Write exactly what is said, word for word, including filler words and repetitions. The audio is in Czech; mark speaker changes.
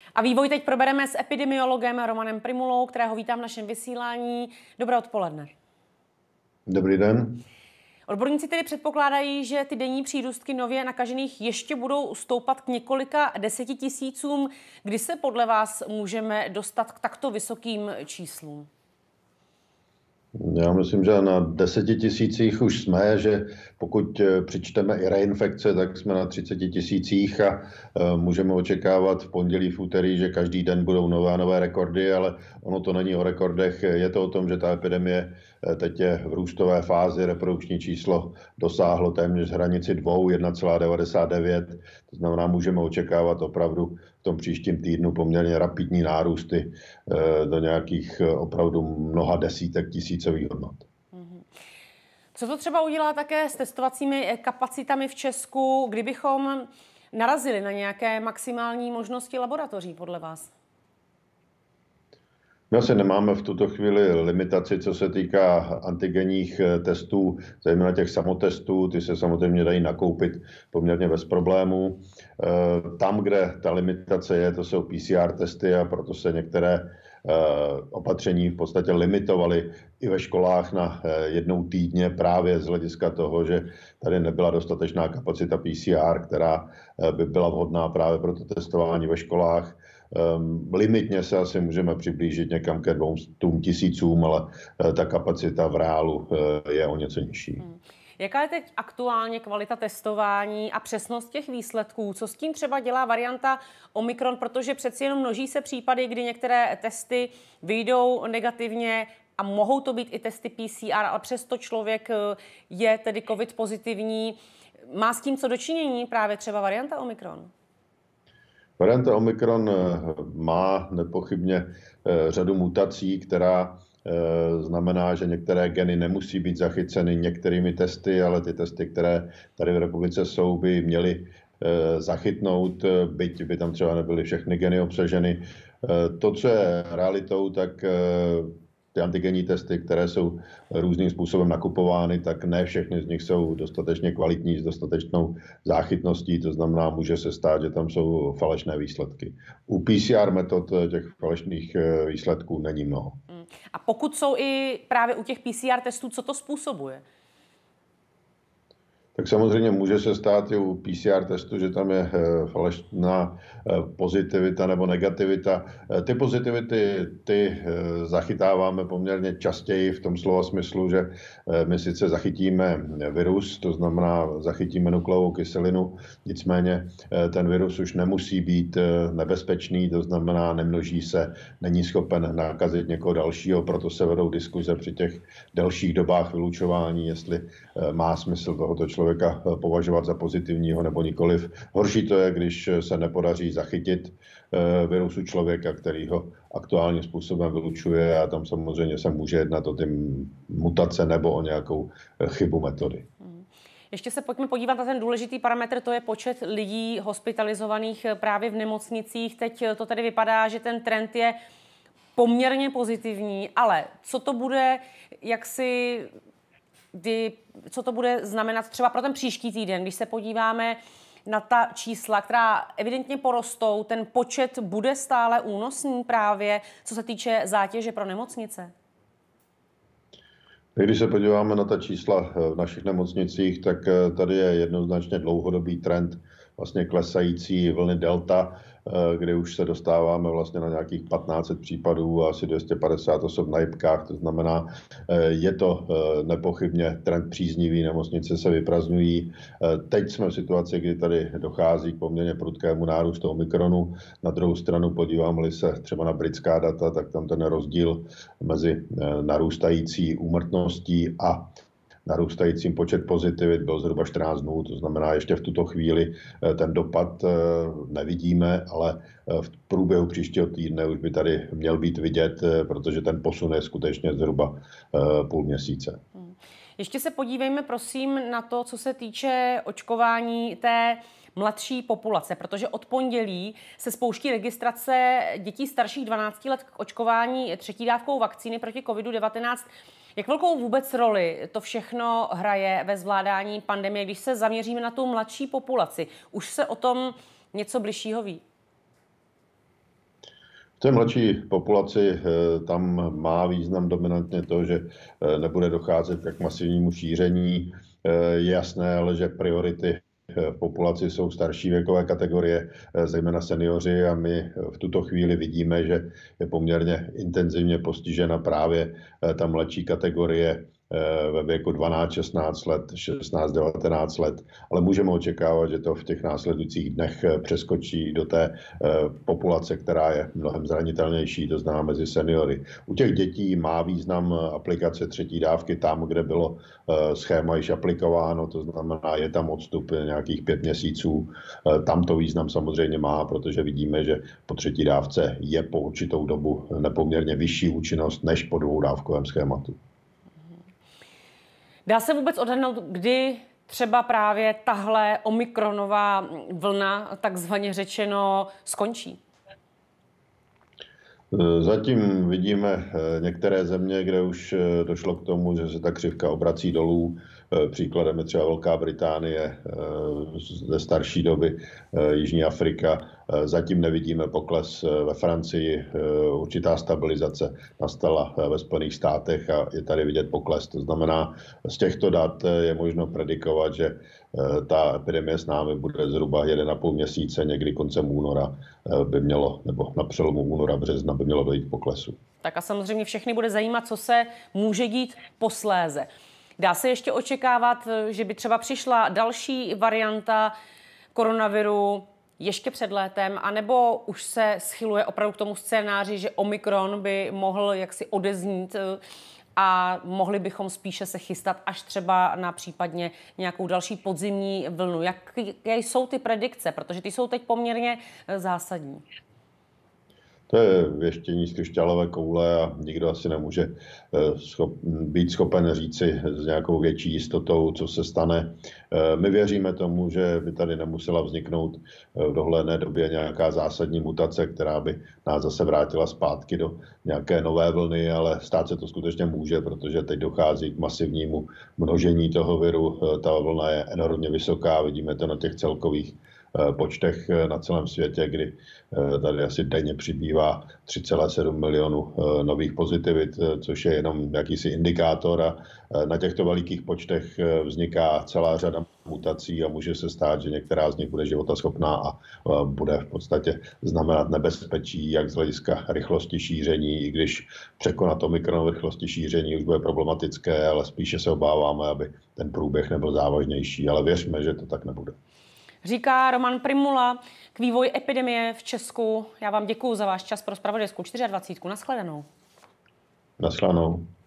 Speaker 1: A vývoj teď probereme s epidemiologem Romanem Prymulou, kterého vítám v našem vysílání. Dobré odpoledne.
Speaker 2: Dobrý den.
Speaker 1: Odborníci tedy předpokládají, že ty denní přírůstky nově nakažených ještě budou stoupat k několika desetitisícům. Kdy se podle vás můžeme dostat k takto vysokým číslům?
Speaker 2: Já myslím, že na deseti tisících už jsme, že pokud přičteme i reinfekce, tak jsme na třiceti tisících a můžeme očekávat v pondělí, v úterý, že každý den budou nové a nové rekordy, ale ono to není o rekordech, je to o tom, že ta epidemie teď je v růstové fázi, reprodukční číslo dosáhlo téměř hranici dvou, jedna celá devadesát devět, to znamená, můžeme očekávat opravdu v tom příštím týdnu poměrně rapidní nárůsty do nějakých opravdu mnoha desítek tisícových hodnot.
Speaker 1: Co to třeba udělá také s testovacími kapacitami v Česku, kdybychom narazili na nějaké maximální možnosti laboratoří podle vás?
Speaker 2: My asi nemáme v tuto chvíli limitaci, co se týká antigenních testů, zejména těch samotestů. Ty se samozřejmě dají nakoupit poměrně bez problémů. Tam, kde ta limitace je, to jsou P C R testy a proto se některé opatření v podstatě limitovaly i ve školách na jednou týdně právě z hlediska toho, že tady nebyla dostatečná kapacita P C R, která by byla vhodná právě pro to testování ve školách. Um, limitně se asi můžeme přiblížit někam ke dvou tisícům, ale uh, ta kapacita v reálu uh, je o něco nižší. Hmm.
Speaker 1: Jaká je teď aktuálně kvalita testování a přesnost těch výsledků? Co s tím třeba dělá varianta Omikron, protože přeci jenom množí se případy, kdy některé testy vyjdou negativně a mohou to být i testy P C R, ale přesto člověk je tedy covid pozitivní. Má s tím co dočinění právě třeba varianta Omikron?
Speaker 2: Varianta Omikron má nepochybně řadu mutací, která znamená, že některé geny nemusí být zachyceny některými testy, ale ty testy, které tady v republice jsou, by měly zachytnout, byť by tam třeba nebyly všechny geny obsaženy. To, co je realitou, tak ty antigenní testy, které jsou různým způsobem nakupovány, tak ne všechny z nich jsou dostatečně kvalitní, s dostatečnou záchytností, to znamená, může se stát, že tam jsou falešné výsledky. U P C R metod těch falešných výsledků není mnoho.
Speaker 1: A pokud jsou i právě u těch P C R testů, co to způsobuje?
Speaker 2: Tak samozřejmě může se stát i u P C R testu, že tam je falešná pozitivita nebo negativita. Ty pozitivity ty zachytáváme poměrně častěji v tom slova smyslu, že my sice zachytíme virus, to znamená zachytíme nukleovou kyselinu, nicméně ten virus už nemusí být nebezpečný, to znamená nemnoží se, není schopen nakazit někoho dalšího, proto se vedou diskuze při těch delších dobách vylučování, jestli má smysl tohoto člověka považovat za pozitivního nebo nikoliv. Horší to je, když se nepodaří zachytit virusu člověka, který ho aktuálním způsobem vylučuje a tam samozřejmě se může jednat o ty mutace nebo o nějakou chybu metody.
Speaker 1: Ještě se pojďme podívat na ten důležitý parametr, to je počet lidí hospitalizovaných právě v nemocnicích. Teď to tady vypadá, že ten trend je poměrně pozitivní, ale co to bude, jak si... Kdy, co to bude znamenat třeba pro ten příští týden, když se podíváme na ta čísla, která evidentně porostou, ten počet bude stále únosný právě, co se týče zátěže pro nemocnice?
Speaker 2: Když se podíváme na ta čísla v našich nemocnicích, tak tady je jednoznačně dlouhodobý trend vlastně klesající vlny delta, kde už se dostáváme vlastně na nějakých patnáct set případů a asi dvě stě padesát osob na jipkách. To znamená, je to nepochybně trend příznivý, nemocnice se vyprazňují. Teď jsme v situaci, kdy tady dochází k poměrně prudkému nárůstu Omikronu. Na druhou stranu podíváme-li se třeba na britská data, tak tam ten rozdíl mezi narůstající úmrtností a narůstajícím počet pozitivit byl zhruba čtrnáct dnů, to znamená, ještě v tuto chvíli ten dopad nevidíme, ale v průběhu příštího týdne už by tady měl být vidět, protože ten posun je skutečně zhruba půl měsíce.
Speaker 1: Ještě se podívejme prosím na to, co se týče očkování té mladší populace, protože od pondělí se spouští registrace dětí starších dvanácti let k očkování třetí dávkou vakcíny proti covidu devatenáct. Jak velkou vůbec roli to všechno hraje ve zvládání pandemie, když se zaměříme na tu mladší populaci? Už se o tom něco bližšího ví?
Speaker 2: V té mladší populaci tam má význam dominantně to, že nebude docházet k masivnímu šíření. Je jasné, ale že priority v populaci jsou starší věkové kategorie, zejména seniori, a my v tuto chvíli vidíme, že je poměrně intenzivně postižena právě ta mladší kategorie ve věku dvanáct šestnáct let, šestnáct devatenáct let, ale můžeme očekávat, že to v těch následujících dnech přeskočí do té populace, která je mnohem zranitelnější, to znamená mezi seniory. U těch dětí má význam aplikace třetí dávky tam, kde bylo schéma již aplikováno, to znamená, je tam odstup nějakých pět měsíců. Tam to význam samozřejmě má, protože vidíme, že po třetí dávce je po určitou dobu nepoměrně vyšší účinnost než po dvoudávkovém schématu.
Speaker 1: Dá se vůbec odhadnout, kdy třeba právě tahle omikronová vlna, takzvaně řečeno, skončí?
Speaker 2: Zatím vidíme některé země, kde už došlo k tomu, že se ta křivka obrací dolů. Příkladem je třeba Velká Británie, ze starší doby Jižní Afrika. Zatím nevidíme pokles ve Francii, určitá stabilizace nastala ve Spojených státech a je tady vidět pokles. To znamená, z těchto dat je možno predikovat, že ta epidemie s námi bude zhruba jeden a půl měsíce, někdy koncem února by mělo, nebo na přelomu února, března by mělo dojít k poklesu.
Speaker 1: Tak a samozřejmě všechny bude zajímat, co se může dít posléze. Dá se ještě očekávat, že by třeba přišla další varianta koronaviru ještě před létem, anebo už se schyluje opravdu k tomu scénáři, že Omikron by mohl jaksi odeznít a mohli bychom spíše se chystat až třeba na případně nějakou další podzimní vlnu. Jaké jsou ty predikce? Protože ty jsou teď poměrně zásadní.
Speaker 2: To je věštění z křišťálové koule a nikdo asi nemůže schop, být schopen říci s nějakou větší jistotou, co se stane. My věříme tomu, že by tady nemusela vzniknout v dohledné době nějaká zásadní mutace, která by nás zase vrátila zpátky do nějaké nové vlny, ale stát se to skutečně může, protože teď dochází k masivnímu množení toho viru. Ta vlna je enormně vysoká, vidíme to na těch celkových počtech na celém světě, kdy tady asi denně přibývá tři celé sedm milionů nových pozitivit, což je jenom jakýsi indikátor, a na těchto velikých počtech vzniká celá řada mutací a může se stát, že některá z nich bude životaschopná a bude v podstatě znamenat nebezpečí, jak z hlediska rychlosti šíření, i když překonat Omikron rychlosti šíření už bude problematické, ale spíše se obáváme, aby ten průběh nebyl závažnější, ale věřme, že to tak nebude.
Speaker 1: Říká Roman Prymula k vývoji epidemie v Česku. Já vám děkuju za váš čas pro zpravodajskou dvacet čtyři. Naschledanou.
Speaker 2: Naschledanou.